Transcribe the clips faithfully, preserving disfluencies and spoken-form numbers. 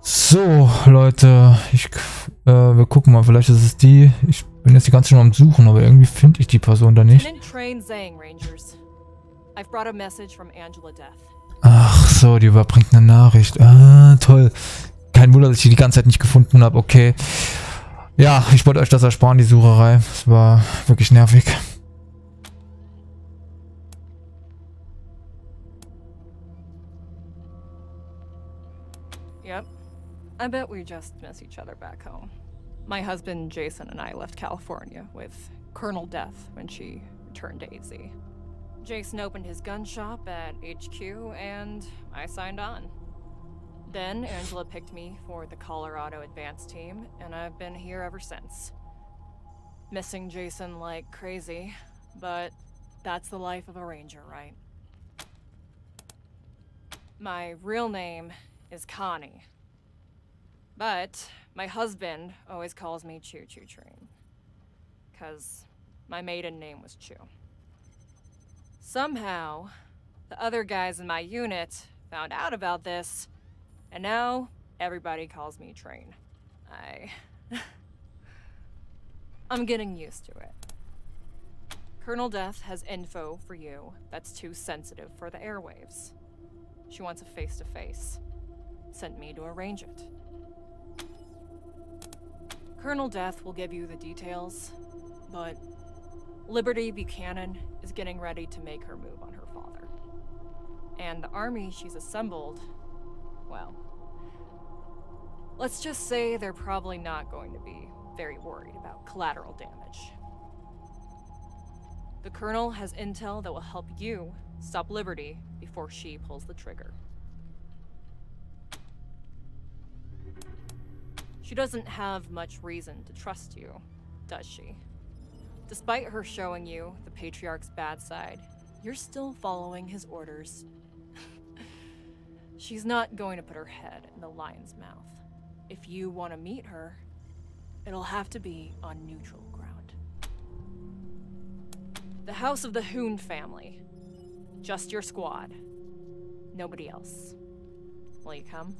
So, Leute, ich, äh, wir gucken mal, vielleicht ist es die. Ich bin jetzt die ganze Zeit am Suchen, aber irgendwie finde ich die Person da nicht. Ach so, die überbringt eine Nachricht. Ah, toll. Kein Wunder, dass ich die die ganze Zeit nicht gefunden habe. Okay. Ja, ich wollte euch das ersparen, die Sucherei. Es war wirklich nervig. Yep. I bet we just miss each other back home. My husband Jason and I left California with Colonel Death when she returned to A Z. Jason opened his gun shop at H Q and I signed on. Then Angela picked me for the Colorado advance team and I've been here ever since. Missing Jason like crazy, but that's the life of a ranger, right? My real name is Connie. But my husband always calls me Choo Choo Train. Cause my maiden name was Choo. Somehow, the other guys in my unit found out about this, and now everybody calls me Train. I... I'm getting used to it. Colonel Death has info for you that's too sensitive for the airwaves. She wants a face-to-face. Sent me to arrange it. Colonel Death will give you the details, but Liberty Buchanan is getting ready to make her move on her father. And the army she's assembled, well, let's just say they're probably not going to be very worried about collateral damage. The Colonel has intel that will help you stop Liberty before she pulls the trigger. She doesn't have much reason to trust you, does she? Despite her showing you the Patriarch's bad side, you're still following his orders. She's not going to put her head in the lion's mouth. If you want to meet her, it'll have to be on neutral ground. The House of the Hoon family. Just your squad. Nobody else. Will you come?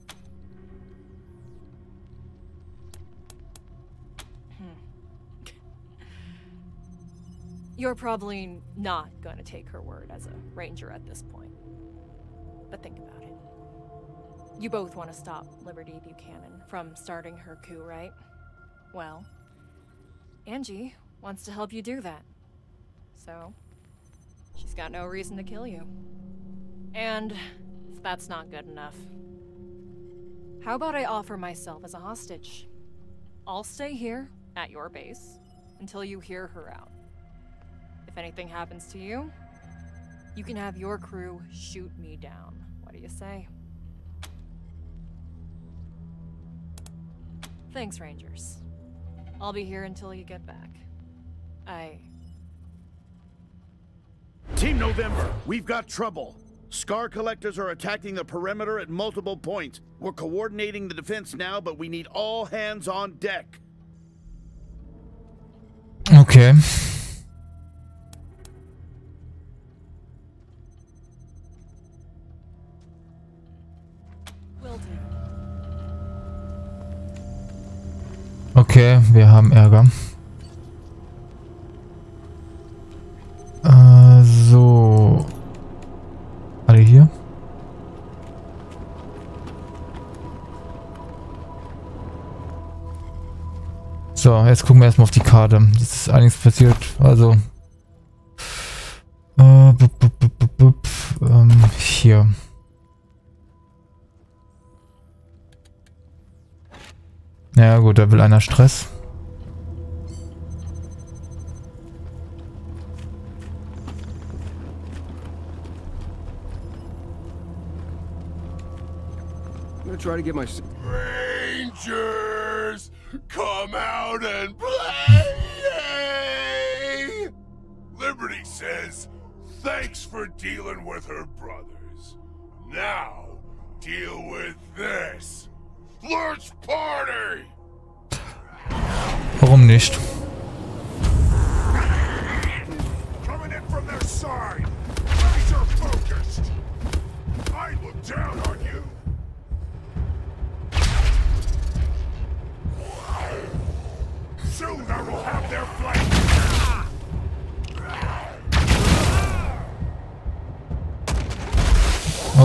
You're probably not going to take her word as a ranger at this point. But think about it. You both want to stop Liberty Buchanan from starting her coup, right? Well, Angie wants to help you do that. So, she's got no reason to kill you. And if that's not good enough, how about I offer myself as a hostage? I'll stay here at your base until you hear her out. If anything happens to you, you can have your crew shoot me down. What do you say? Thanks, Rangers. I'll be here until you get back. I... Team November, we've got trouble. Scar collectors are attacking the perimeter at multiple points. We're coordinating the defense now, but we need all hands on deck. Okay. Okay, wir haben Ärger. Äh, so. Alle hier? So, jetzt gucken wir erstmal auf die Karte. Es ist einiges passiert. Also. Äh, bup, bup, bup, bup, bup, ähm, hier. Ja gut, da will einer Stress. I'm gonna try to get my Rangers, come out and play! Liberty says, thanks for dealing with her brothers. Now, deal with this. Let's party! Warum nicht? Coming in from their side. Laser focused. I look down on you.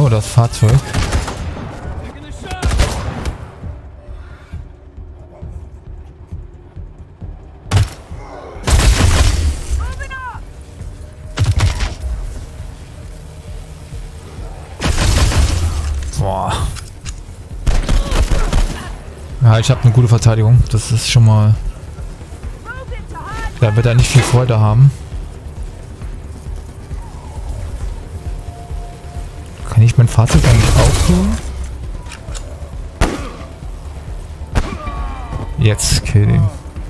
So, das Fahrzeug. Boah. Ja, ich habe eine gute Verteidigung. Das ist schon mal... Da wird er nicht viel Freude haben. Kann ich mein Fahrzeug eigentlich aufholen? Jetzt kill ihn.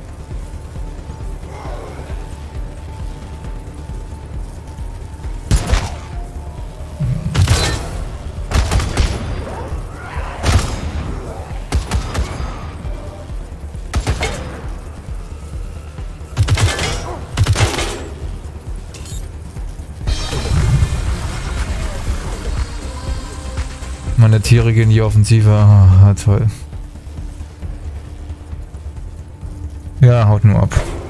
Meine Tiere gehen in die Offensive. Ah, toll. Ja, haut nur ab.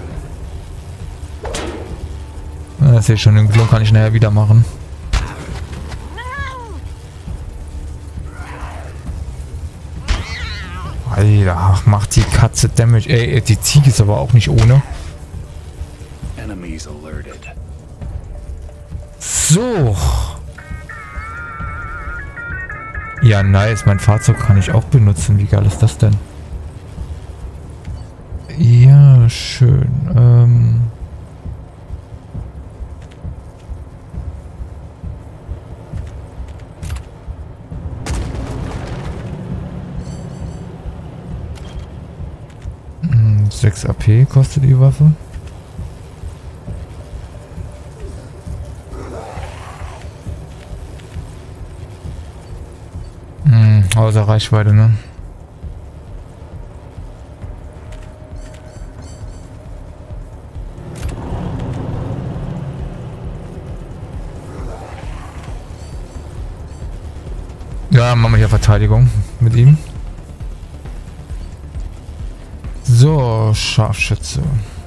Das sehe ich schon, den Klon kann ich nachher wieder machen. Alter, ach, macht die Katze Damage. Ey, die Ziege ist aber auch nicht ohne. So. Ja, nice. Mein Fahrzeug kann ich auch benutzen. Wie geil ist das denn? Ja, schön. Ähm... sechs A P kostet die Waffe. Hm, außer Reichweite, ne? Ja, machen wir hier Verteidigung mit ihm. So, Scharfschütze.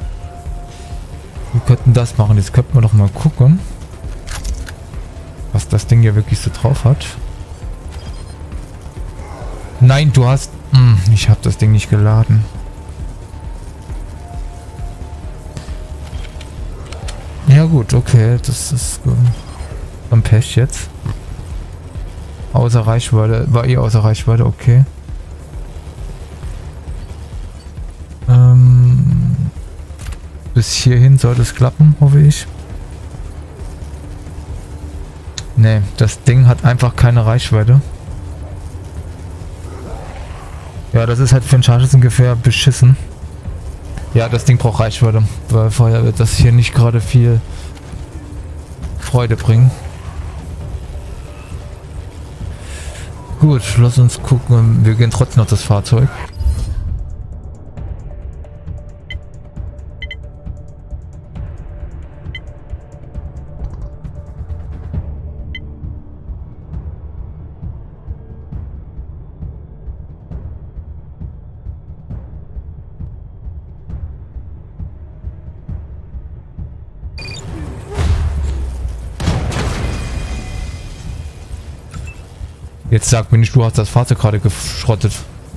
Wir könnten das machen. Jetzt könnten wir doch mal gucken, was das Ding hier wirklich so drauf hat. Nein, du hast... Hm, ich habe das Ding nicht geladen. Ja gut, okay. Das ist ein Pech jetzt. Außer Reichweite. War eh außer Reichweite, okay. Ähm, bis hierhin sollte es klappen, hoffe ich. Ne, das Ding hat einfach keine Reichweite. Ja, das ist halt für ein Scharfschützengewehr beschissen. Ja, das Ding braucht Reichweite, weil vorher wird das hier nicht gerade viel Freude bringen. Gut, lass uns gucken. Wir gehen trotzdem noch das Fahrzeug. Jetzt sag mir nicht, du hast das Fahrzeug gerade geschrottet.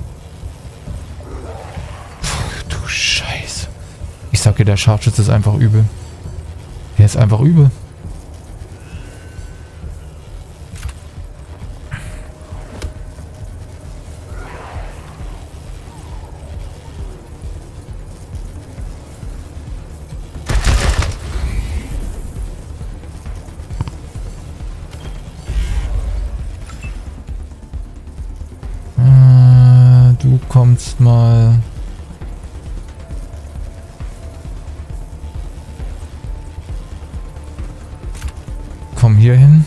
Puh, du Scheiße. Ich sag dir, der Scharfschütze ist einfach übel. Der ist einfach übel. Du kommst mal... Komm hier hin.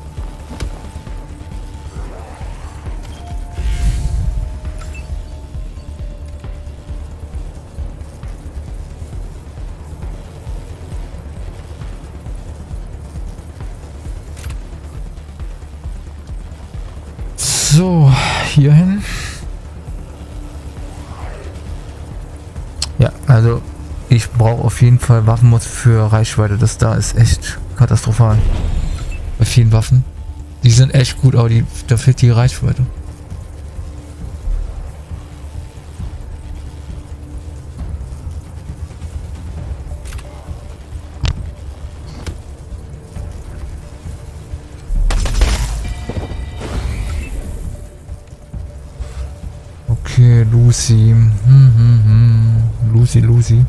So, hier hin. Ja, also ich brauche auf jeden Fall Waffenmods für Reichweite. Das da ist echt katastrophal. Bei vielen Waffen. Die sind echt gut, aber die, da fehlt die Reichweite. Okay, Lucy. Hm, hm, hm. Lucy, Lucy.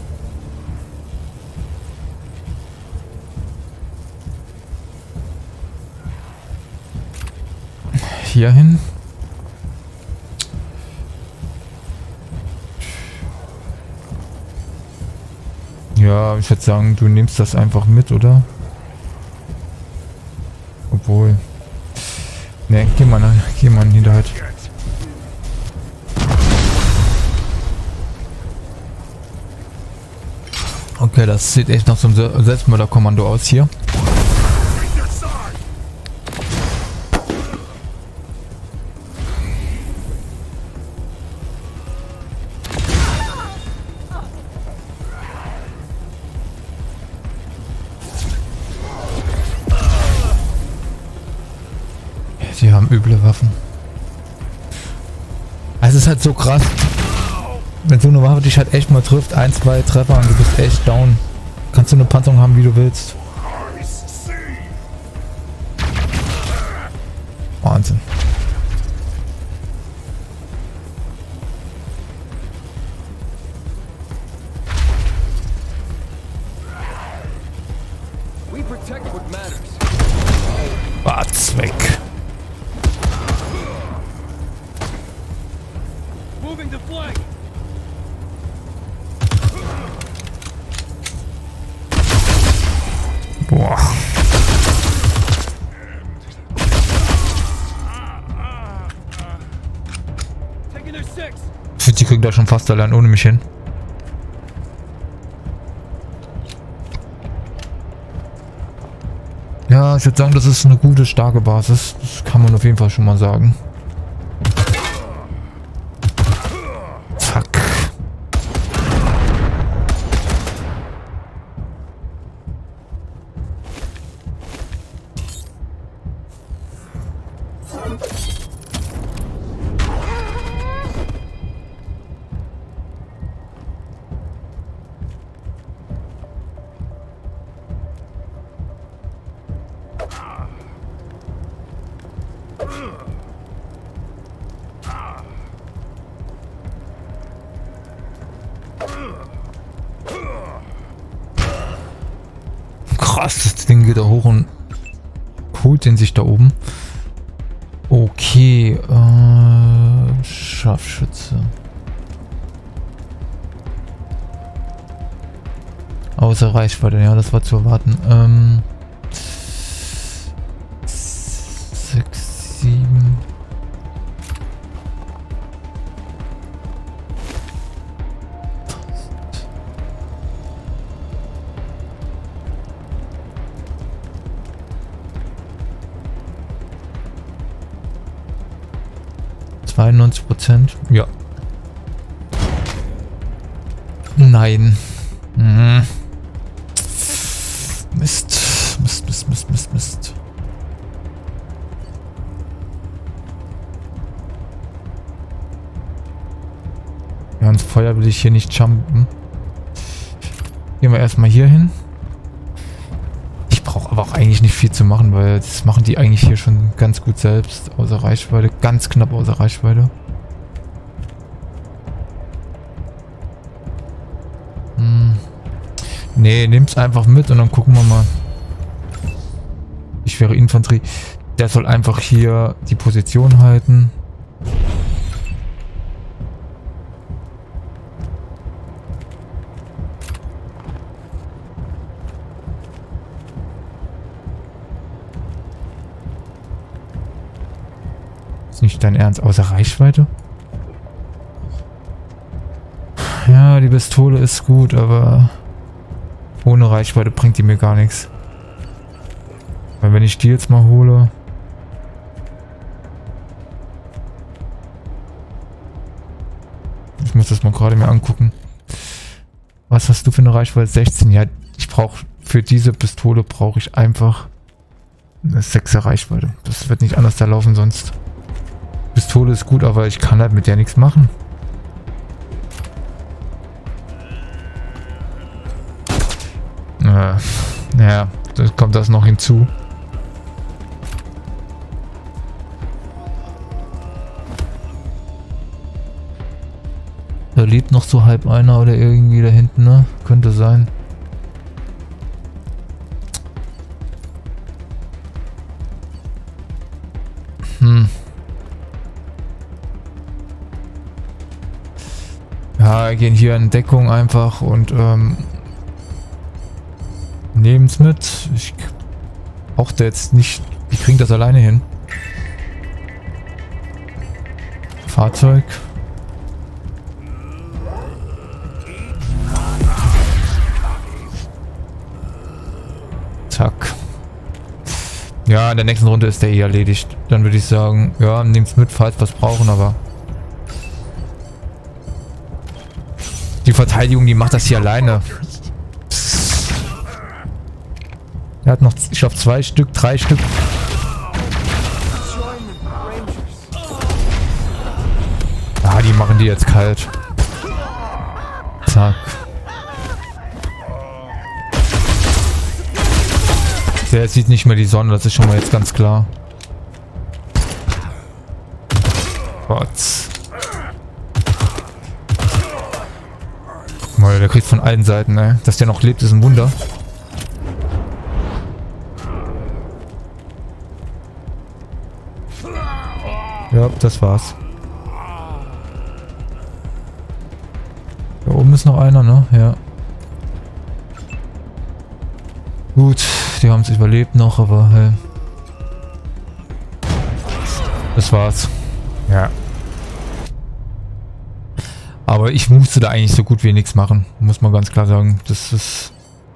Hier hin. Ja, ich würde sagen, du nimmst das einfach mit, oder? Obwohl. Ne, geh mal, geh mal in die Hinterhalt. Okay, das sieht echt nach so einem Selbstmörderkommando aus hier. Die haben üble Waffen. Also es ist halt so krass. Wenn so eine Waffe dich halt echt mal trifft, ein, zwei Treffer und du bist echt down. Kannst du eine Panzerung haben, wie du willst. Wahnsinn. Wart's weg. Boah. Ich finde, die kriegen da schon fast allein ohne mich hin. Ja, ich würde sagen, das ist eine gute, starke Basis. Das kann man auf jeden Fall schon mal sagen. Fuck. Krass, das Ding geht da hoch und holt den sich da oben. Okay, äh, Scharfschütze. Außer Reichweite, ja, das war zu erwarten. Ähm, sechs, sieben. zweiundneunzig Prozent. Ja. Nein. Mhm. Mist. Mist, Mist, Mist, Mist, Mist. Ja, ins Feuer will ich hier nicht jumpen. Gehen wir erstmal hier hin. Ich brauche aber auch eigentlich nicht viel zu machen, weil das machen die eigentlich hier schon ganz gut selbst. Außer Reichweite. Ganz knapp außer Reichweite. Hm. Nee, nimm's einfach mit und dann gucken wir mal. Ich wäre Infanterie. Der soll einfach hier die Position halten. Nicht dein Ernst, außer Reichweite? Ja, die Pistole ist gut, aber ohne Reichweite bringt die mir gar nichts. Weil wenn ich die jetzt mal hole... Ich muss das mal gerade mir angucken. Was hast du für eine Reichweite? sechzehn. Ja, ich brauche für diese Pistole brauche ich einfach Das ist sechser Reichweite. Das wird nicht anders da laufen sonst. Pistole ist gut, aber ich kann halt mit der nichts machen. Äh, naja, da kommt das noch hinzu. Da lebt noch so halb einer oder irgendwie da hinten, ne? Könnte sein. Hm. Ja, wir gehen hier in Deckung einfach und ähm, nehmen es mit. Ich brauche da jetzt nicht. Ich kriege das alleine hin. Fahrzeug. Zack. Ja, in der nächsten Runde ist der eh erledigt. Dann würde ich sagen, ja, nehmt's mit, falls wir es brauchen, aber die Verteidigung, die macht das hier alleine. Psst. Er hat noch, ich glaube, zwei Stück, drei Stück. Ah, die machen die jetzt kalt. Zack. Der sieht nicht mehr die Sonne, das ist schon mal jetzt ganz klar. Gott. Guck mal, der kriegt von allen Seiten, ey. Dass der noch lebt, ist ein Wunder. Ja, das war's. Da oben ist noch einer, ne? Ja. Gut, die haben es überlebt noch, aber hey. Das war's. Ja. Aber ich musste da eigentlich so gut wie nichts machen. Muss man ganz klar sagen. Das ist...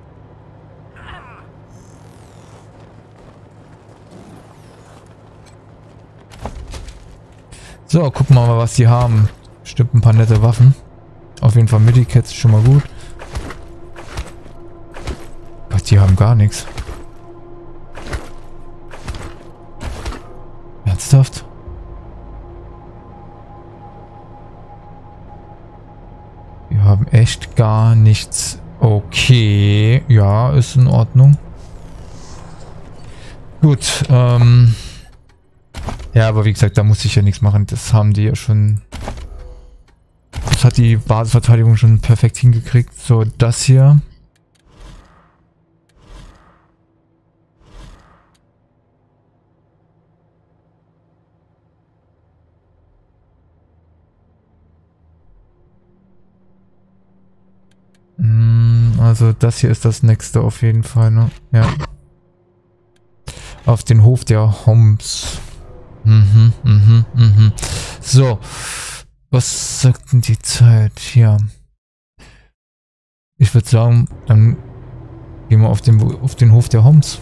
So, gucken wir mal, was die haben. Bestimmt ein paar nette Waffen. Auf jeden Fall Medikits ist schon mal gut. Gott, die haben gar nichts. Ernsthaft? Wir haben echt gar nichts. Okay, ja, ist in Ordnung. Gut, ähm... ja, aber wie gesagt, da muss ich ja nichts machen. Das haben die ja schon... Das hat die Basisverteidigung schon perfekt hingekriegt. So, das hier... Also das hier ist das nächste auf jeden Fall, ne? Ja. Auf den Hof der Homs. Mhm, mhm, mhm. So. Was sagt denn die Zeit hier? Ich würde sagen, dann gehen wir auf den, auf den Hof der Homs.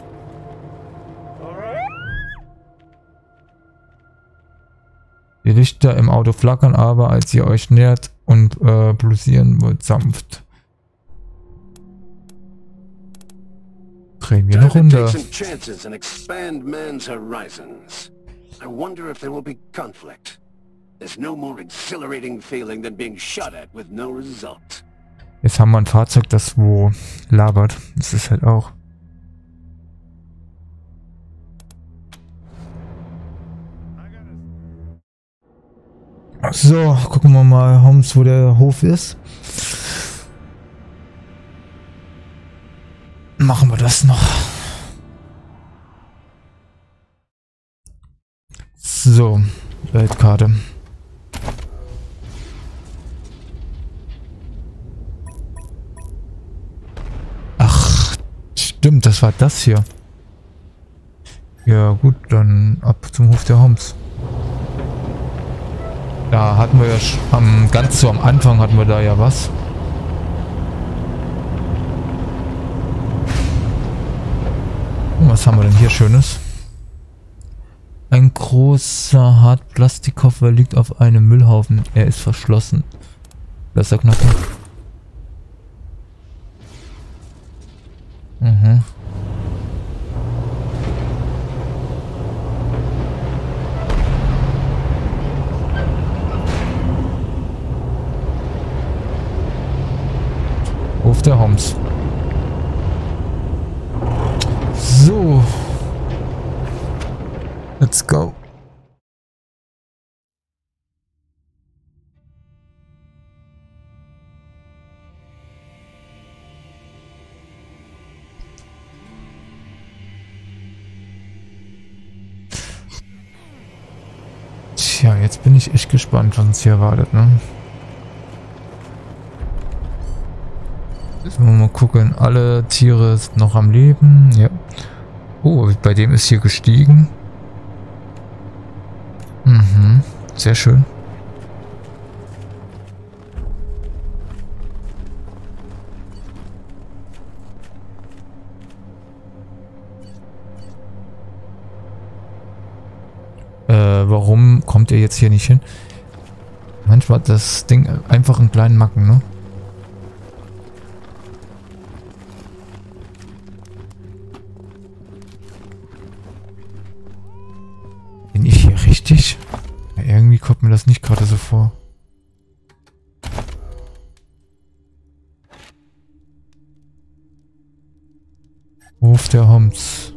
Die Lichter im Auto flackern aber, als ihr euch nähert und äh, pulsieren wird sanft. Drehen wir eine Runde. I wonder if there will be conflict. There's no more exhilarating feeling than being shot at with no result. Jetzt haben wir ein Fahrzeug, das wo labert. Das ist halt auch. So, gucken wir mal, Homs, wo der Hof ist. Machen wir das noch. So, Weltkarte. Ach, stimmt, das war das hier. Ja gut, dann ab zum Hof der Homs. Da hatten wir ja am, ganz so am Anfang hatten wir da ja was. Was haben wir denn hier Schönes? Ein großer Hartplastikkoffer liegt auf einem Müllhaufen. Er ist verschlossen. Besser knacken. Mhm. der Homs. So. Let's go. Tja, jetzt bin ich echt gespannt, was uns hier erwartet, ne? Jetzt wollen wir mal gucken. Alle Tiere sind noch am Leben. Ja. Oh, bei dem ist hier gestiegen. Mhm. Sehr schön. Äh, warum kommt ihr jetzt hier nicht hin? Manchmal hat das Ding einfach einen kleinen Macken, ne? Bin ich hier richtig? Ja, irgendwie kommt mir das nicht gerade so vor. Hof der Homs.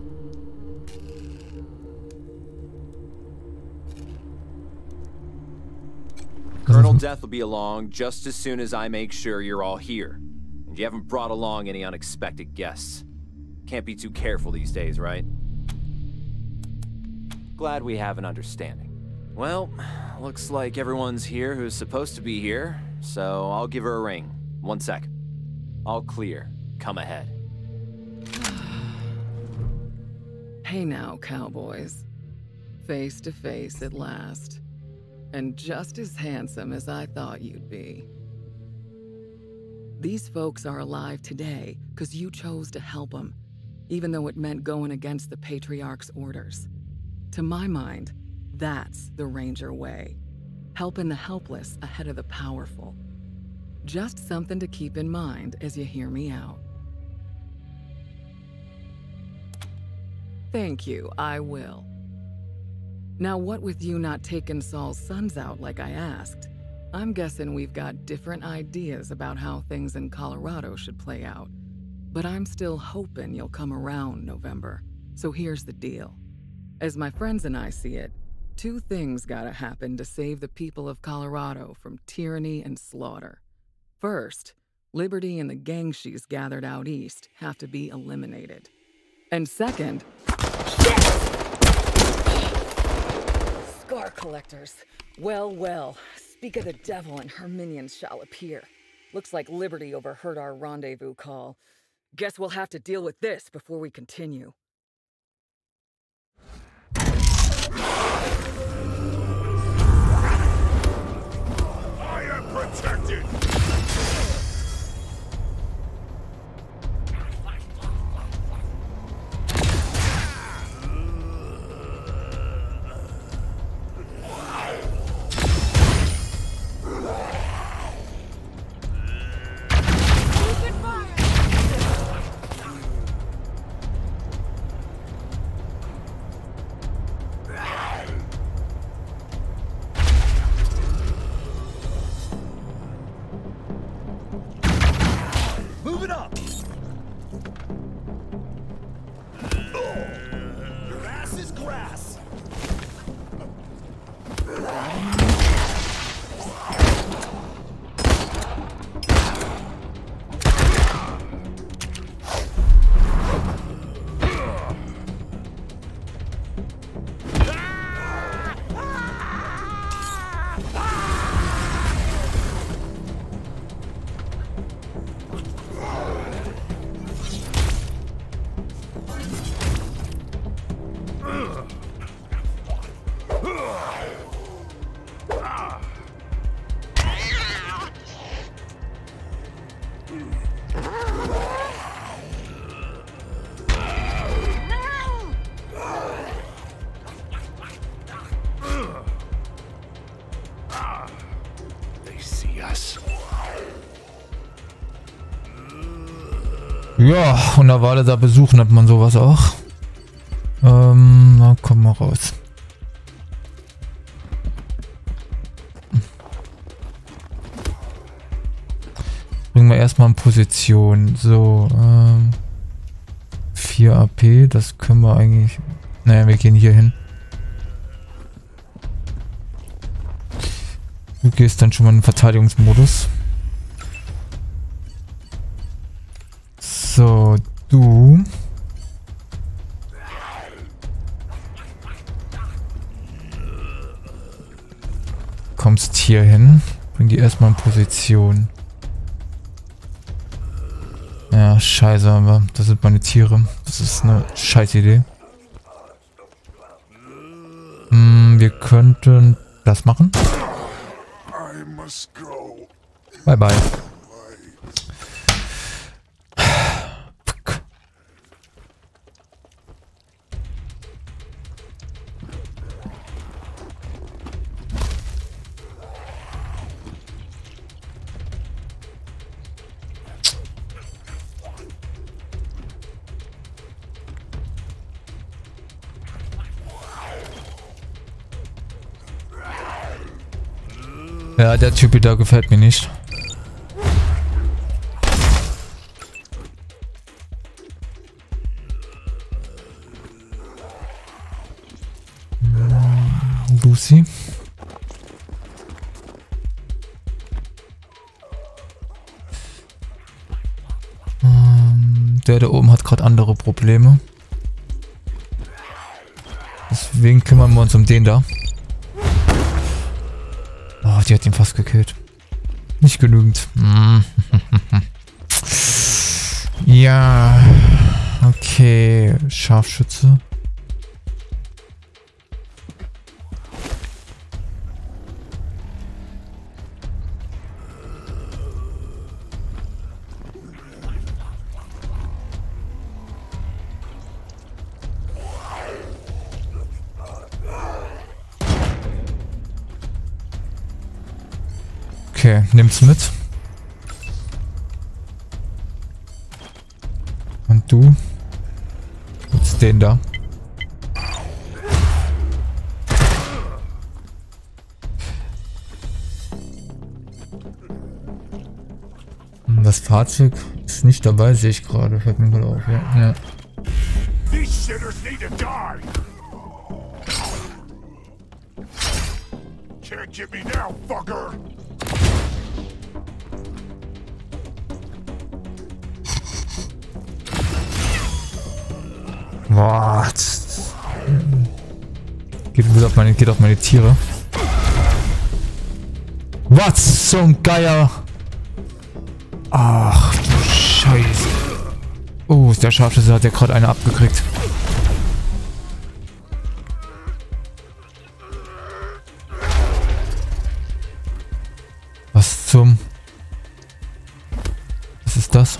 Colonel Death will be along just as soon as I make sure you're all here. And you haven't brought along any unexpected guests. Can't be too careful these days, right? Glad we have an understanding. Well, looks like everyone's here who's supposed to be here, so I'll give her a ring. One sec. All clear. Come ahead. Hey now, cowboys. Face to face at last. And just as handsome as I thought you'd be. These folks are alive today because you chose to help them, even though it meant going against the Patriarch's orders. To my mind, that's the Ranger way. Helping the helpless ahead of the powerful. Just something to keep in mind as you hear me out. Thank you, I will. Now what with you not taking Saul's sons out like I asked, I'm guessing we've got different ideas about how things in Colorado should play out. But I'm still hoping you'll come around, November. So here's the deal. As my friends and I see it, two things gotta happen to save the people of Colorado from tyranny and slaughter. First, Liberty and the gang she's gathered out east have to be eliminated. And second... Scar collectors. Well, well. Speak of the devil and her minions shall appear. Looks like Liberty overheard our rendezvous call. Guess we'll have to deal with this before we continue. I am protected! Ja, unerwarteter Besuch nennt man sowas auch. Ähm, na komm mal raus. Bringen wir erstmal in Position. So, ähm, vier A P, das können wir eigentlich... Naja, wir gehen hier hin. Du gehst dann schon mal in den Verteidigungsmodus. So, du... kommst hier hin. Bring die erstmal in Position. Ja, scheiße, aber das sind meine Tiere. Das ist eine scheiß Idee. Hm, wir könnten das machen. Bye bye. Ja, der Typ da gefällt mir nicht. Lucy. Ähm, der da oben hat gerade andere Probleme. Deswegen kümmern wir uns um den da. Oh, die hat ihn fast gekillt. Nicht genügend. Ja. Okay. Scharfschütze. Okay, nimm's mit. Und du? Jetzt den da. Das Fahrzeug ist nicht dabei, sehe ich gerade. Fällt mir gerade auf, ja. ja. These sinners need to die. Can't get me now, fucker. Boah. Geht auf meine, geht auf meine Tiere. Was zum Geier? Ach du Scheiße. Oh, der Scharfschütze hat ja gerade eine abgekriegt. Was zum... Was ist das?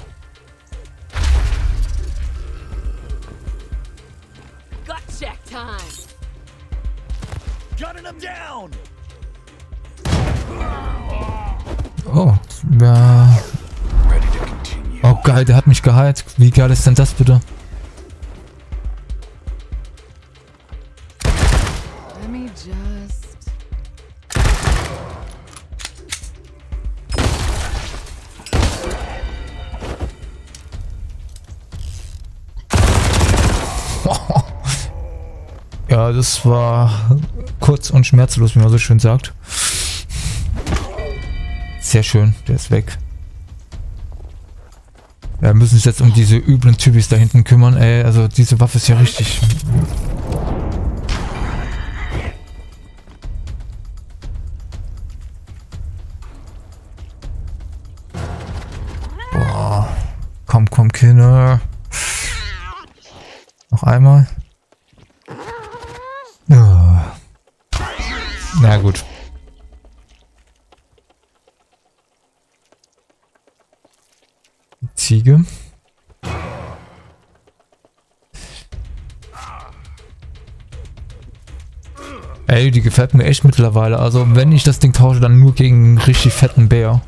Oh, ja. Oh geil, der hat mich geheilt. Wie geil ist denn das bitte? Let me just... Ja, das war kurz und schmerzlos, wie man so schön sagt. Sehr schön, der ist weg. Ja, wir müssen uns jetzt um diese üblen Typis da hinten kümmern. Ey, also diese Waffe ist ja richtig... Boah. Komm, komm, Kinder. Noch einmal. Ja. Na gut. Ziege. Ey, die gefällt mir echt mittlerweile. Also wenn ich das Ding tausche, dann nur gegen einen richtig fetten Bär.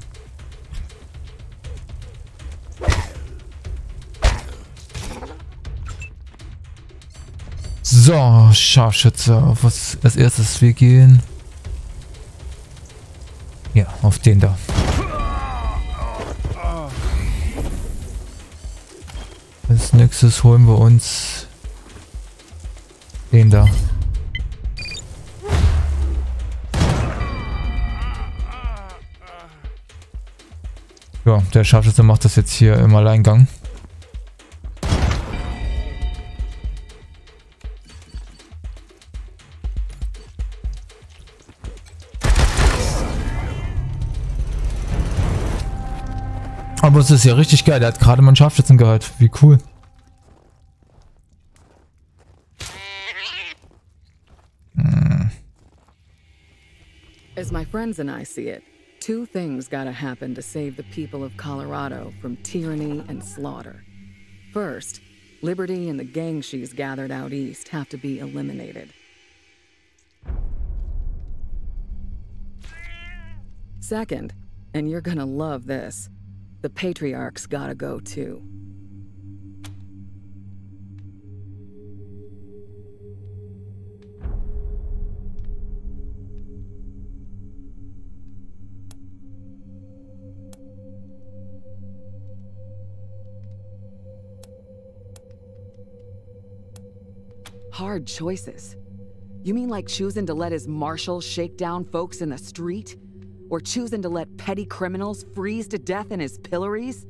So, Scharfschütze. Auf was als erstes wir gehen? Ja, auf den da. Als nächstes holen wir uns den da. Ja, der Scharfschütze macht das jetzt hier im Alleingang. Aber es ist ja richtig geil. Der hat gerade mal einen Scharfschützen gehört. Wie cool. Hm. As my friends and I see it, two things gotta happen to save the people of Colorado from tyranny and slaughter. First, Liberty and the gang she's gathered out east have to be eliminated. Second, and you're gonna love this, the Patriarch's gotta go too. Hard choices. You mean like choosing to let his marshals shake down folks in the street? Or choosing to let petty criminals freeze to death in his pillories?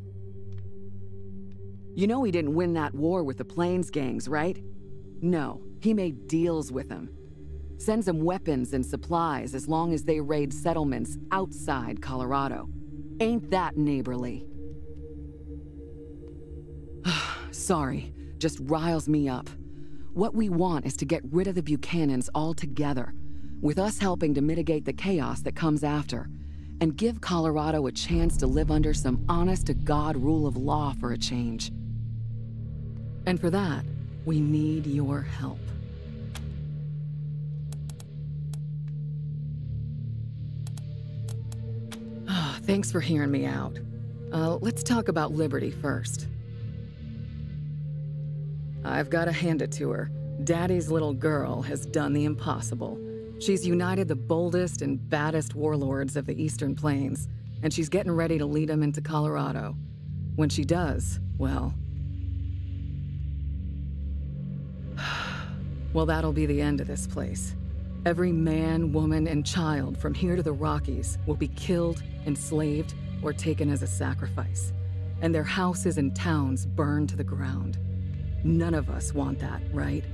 You know he didn't win that war with the Plains gangs, right? No, he made deals with them. Sends them weapons and supplies as long as they raid settlements outside Colorado. Ain't that neighborly? Sorry, just riles me up. What we want is to get rid of the Buchanans altogether, with us helping to mitigate the chaos that comes after, and give Colorado a chance to live under some honest-to-God rule of law for a change. And for that, we need your help. Thanks for hearing me out. Uh, let's talk about Liberty first. I've got to hand it to her. Daddy's little girl has done the impossible. She's united the boldest and baddest warlords of the Eastern Plains, and she's getting ready to lead them into Colorado. When she does, well... well, that'll be the end of this place. Every man, woman, and child from here to the Rockies will be killed, enslaved, or taken as a sacrifice, and their houses and towns burned to the ground. None of us want that, right?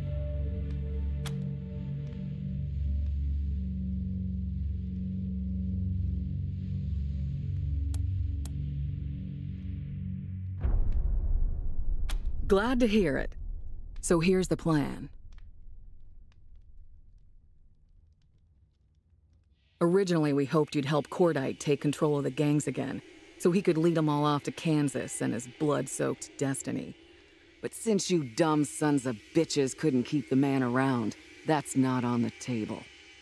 Glad to hear it. So here's the plan. Originally, we hoped you'd help Cordite take control of the gangs again, so he could lead them all off to Kansas and his blood-soaked destiny. But since you dumb sons of bitches couldn't keep the man around, that's not on the table.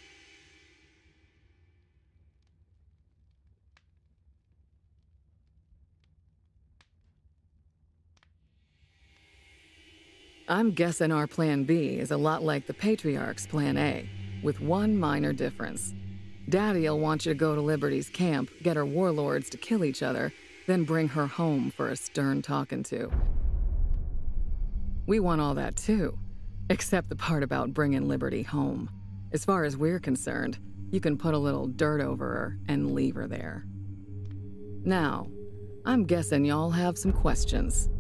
I'm guessing our plan B is a lot like the Patriarch's plan A, with one minor difference. Daddy'll want you to go to Liberty's camp, get her warlords to kill each other, then bring her home for a stern talking to. We want all that too, except the part about bringing Liberty home. As far as we're concerned, you can put a little dirt over her and leave her there. Now, I'm guessing y'all have some questions.